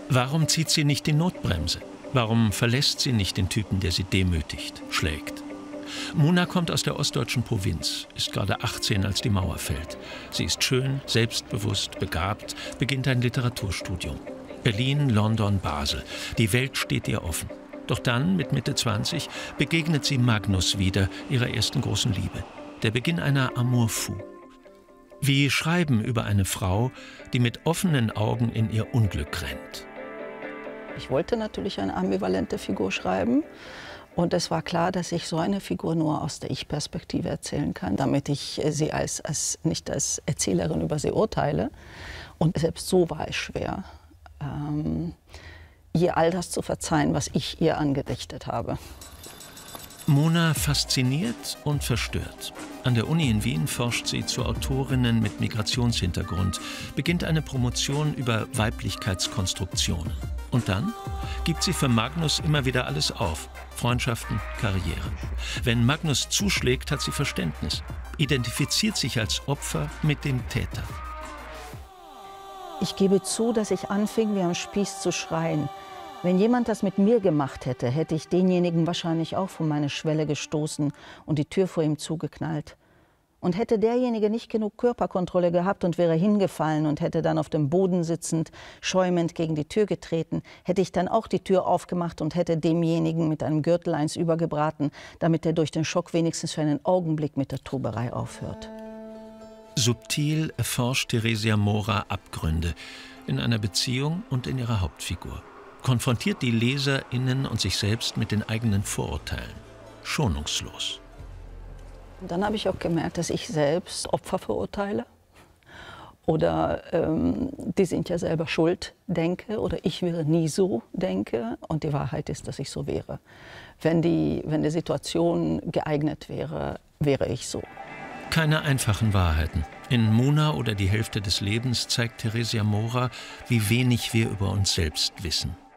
Warum zieht sie nicht die Notbremse? Warum verlässt sie nicht den Typen, der sie demütigt, schlägt? Mona kommt aus der ostdeutschen Provinz, ist gerade 18, als die Mauer fällt. Sie ist schön, selbstbewusst, begabt, beginnt ein Literaturstudium. Berlin, London, Basel. Die Welt steht ihr offen. Doch dann, mit Mitte 20, begegnet sie Magnus wieder, ihrer ersten großen Liebe. Der Beginn einer Amour fou. Wie Schreiben über eine Frau, die mit offenen Augen in ihr Unglück rennt. Ich wollte natürlich eine ambivalente Figur schreiben. Und es war klar, dass ich so eine Figur nur aus der Ich-Perspektive erzählen kann, damit ich sie nicht als Erzählerin über sie urteile. Und selbst so war es schwer, ihr all das zu verzeihen, was ich ihr angedichtet habe. Mona fasziniert und verstört. An der Uni in Wien forscht sie zu Autorinnen mit Migrationshintergrund, beginnt eine Promotion über Weiblichkeitskonstruktionen. Und dann gibt sie für Magnus immer wieder alles auf. Freundschaften, Karriere. Wenn Magnus zuschlägt, hat sie Verständnis. Identifiziert sich als Opfer mit dem Täter. Ich gebe zu, dass ich anfing, wie am Spieß zu schreien. Wenn jemand das mit mir gemacht hätte, hätte ich denjenigen wahrscheinlich auch vor meine Schwelle gestoßen und die Tür vor ihm zugeknallt. Und hätte derjenige nicht genug Körperkontrolle gehabt und wäre hingefallen und hätte dann auf dem Boden sitzend, schäumend gegen die Tür getreten, hätte ich dann auch die Tür aufgemacht und hätte demjenigen mit einem Gürtel eins übergebraten, damit er durch den Schock wenigstens für einen Augenblick mit der Toberei aufhört. Subtil erforscht Theresia Mora Abgründe in einer Beziehung und in ihrer Hauptfigur. Konfrontiert die LeserInnen und sich selbst mit den eigenen Vorurteilen. Schonungslos. Und dann habe ich auch gemerkt, dass ich selbst Opfer verurteile oder die sind ja selber schuld, denke, oder ich wäre nie so, denke. Und die Wahrheit ist, dass ich so wäre. Wenn die Situation geeignet wäre, wäre ich so. Keine einfachen Wahrheiten. In Mona oder die Hälfte des Lebens zeigt Theresia Mora, wie wenig wir über uns selbst wissen.